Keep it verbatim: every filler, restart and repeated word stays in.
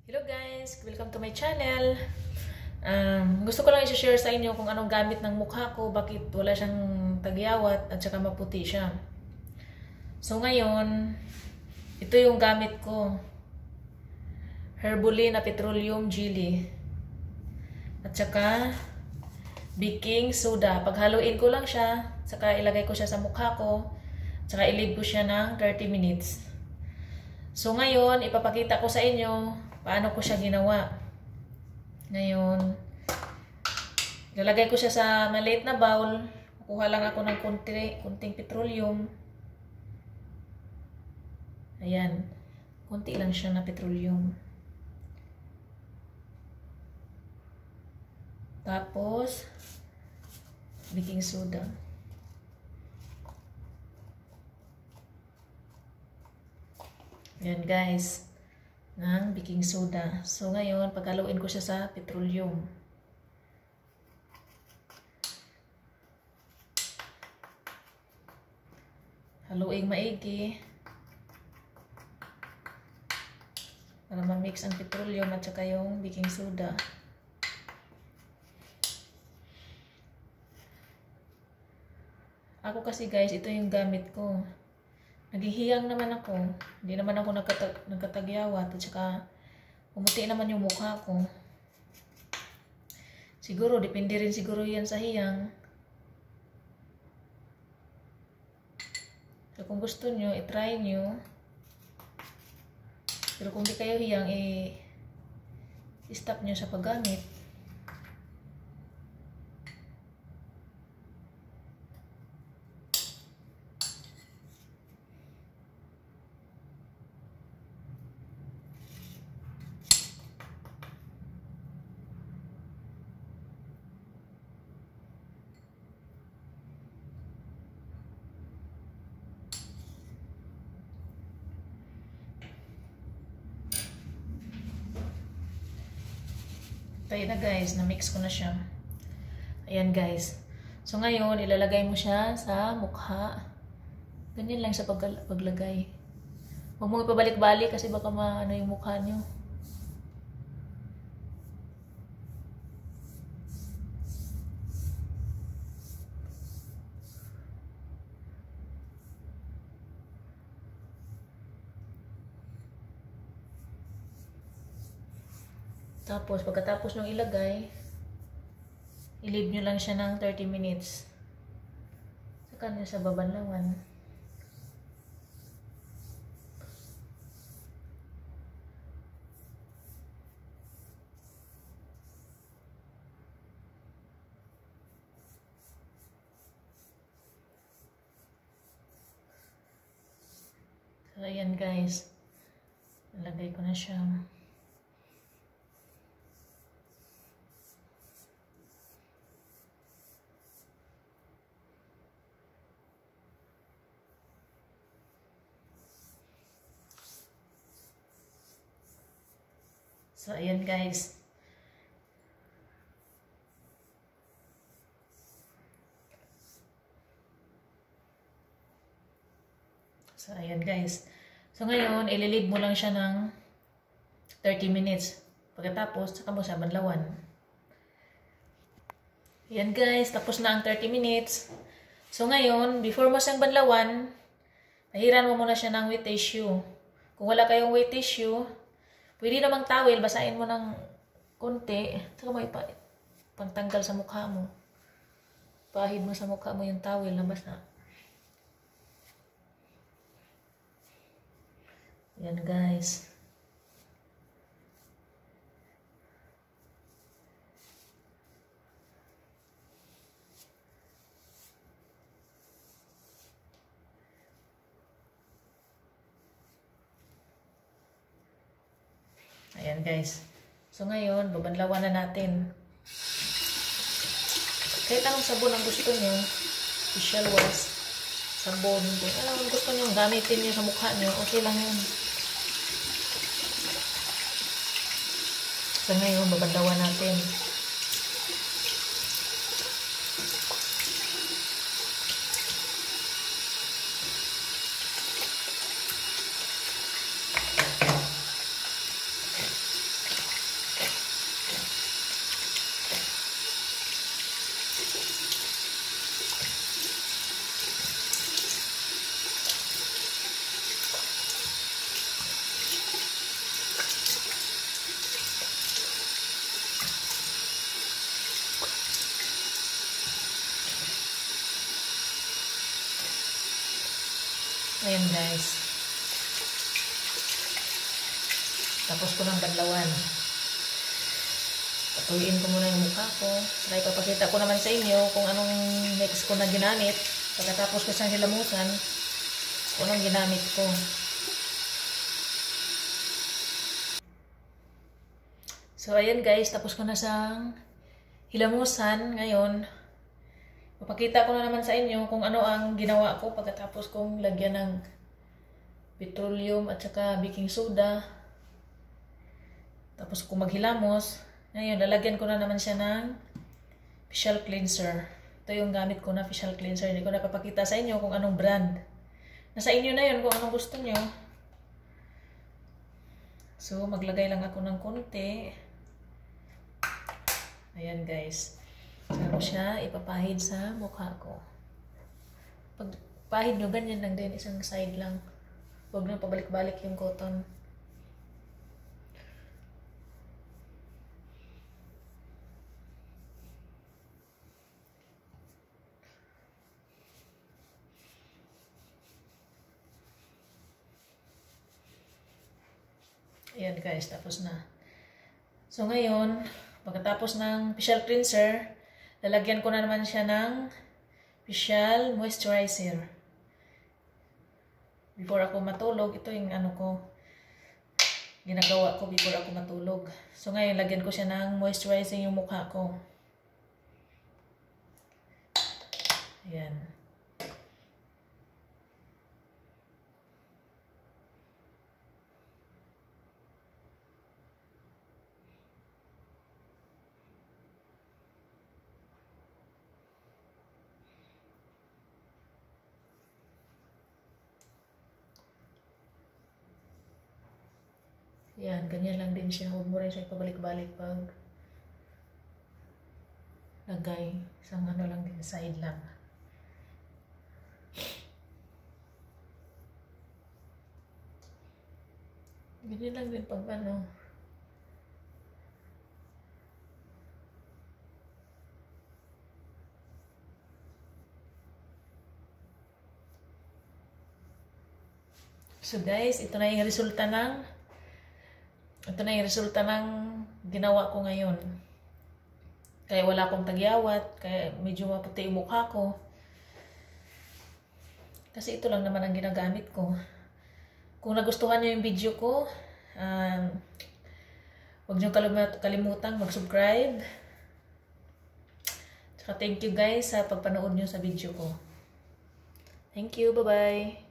Hello guys! Welcome to my channel. Um, gusto ko lang i-share sa inyo kung anong gamit ng mukha ko, bakit wala siyang tagyawat at saka maputi siya. So ngayon, ito yung gamit ko. Herbulin na petroleum jelly. At saka baking soda. Paghaluin ko lang siya, saka ilagay ko siya sa mukha ko, saka i-leave ko siya ng thirty minutes. So ngayon, ipapakita ko sa inyo paano ko siya ginawa. Ngayon, lalagay ko siya sa maliit na bowl. Kukuha lang ako ng konti, kunting petroleum. Ayan. Kunti lang siya na petroleum. Tapos, baking soda. Ayan guys. Ng baking soda. So ngayon, paghaluin ko siya sa petroleum. Haluin maigi. Para ma-mix ang petroleum at saka yung baking soda. Ako kasi guys, ito yung gamit ko. Naghihiyang naman ako. Hindi naman ako nagkatag nagkatagyawat at saka pumuti naman yung mukha ko. Siguro, depende rin siguro yan sa hiyang. So kung gusto nyo, i-try nyo. Pero kung di kayo hiyang, i-stop nyo sa paggamit. Tayo na guys, na-mix ko na siya. Ayan guys. So ngayon, ilalagay mo siya sa mukha. Ganyan lang sa pag paglagay. Huwag mo ipabalik-balik kasi baka maano yung mukha nyo. Tapos, pagkatapos nung ilagay, i-leave nyo lang siya ng thirty minutes. Saka nyo sa babanlawan. So, ayan guys. Nalagay ko na siya. So, ayan guys. So, ayan guys. So, ngayon, ililid mo lang siya ng thirty minutes. Pagkatapos, saka mo siya banlawan. Ayan guys, tapos na ang thirty minutes. So, ngayon, before mo siyang banlawan, pahiran mo muna siya ng wet tissue. Kung wala kayong wet tissue, pwede namang towel, basahin mo ng konti. Saka mo ipa pantanggal sa mukha mo. Pahid mo sa mukha mo yung towel na basa. Yan guys. Ayan guys. So ngayon, babanlawan na natin. Kahit anong sabon ang gusto nyo, facial wash, sabon, kung anong gusto nyo, gamitin nyo sa mukha nyo, okay lang yun. So ngayon, babanlawan natin. Ayan guys. Tapos ko ng banlawan. Patuloyin ko muna yung mukha ko. Saka ipapakita ko naman sa inyo kung anong mix ko na ginamit. Pagkatapos ko siyang hilamusan, kung anong ginamit ko. So, ayan guys. Tapos ko na siyang hilamusan. Ngayon, papakita ko na naman sa inyo kung ano ang ginawa ko pagkatapos kong lagyan ng petroleum at saka baking soda. Tapos kung maghilamos, ngayon lalagyan ko na naman siya ng facial cleanser. Ito yung gamit ko na facial cleanser. Hindi ko na papakita sa inyo kung anong brand. Nasa inyo na yun kung anong gusto nyo. So maglagay lang ako ng konti. Ayan guys. Saka siya ipapahid sa mukha ko. Pag pahid nyo, ganyan lang din. Isang side lang. Huwag na pabalik-balik yung cotton. Ayan guys, tapos na. So ngayon, pagkatapos ng facial cleanser, lalagyan ko na naman siya ng facial moisturizer. Before ako matulog, ito yung ano ko, ginagawa ko before ako matulog. So ngayon, lagyan ko siya ng moisturizing yung mukha ko. Ayan. Yan, ganyan lang din siya. Huwag mo rin siya pabalik-balik pag lagay. Isang ano lang din, side lang. Ganyan lang din pag ano. So guys, ito na yung resulta ng Ito na yung resulta ng ginawa ko ngayon. Kaya wala akong tagyawat. Kaya medyo maputi yung mukha ko. Kasi ito lang naman ang ginagamit ko. Kung nagustuhan nyo yung video ko, um, huwag nyo kalimutang mag-subscribe. Tsaka thank you guys sa pagpanood nyo sa video ko. Thank you. Bye-bye.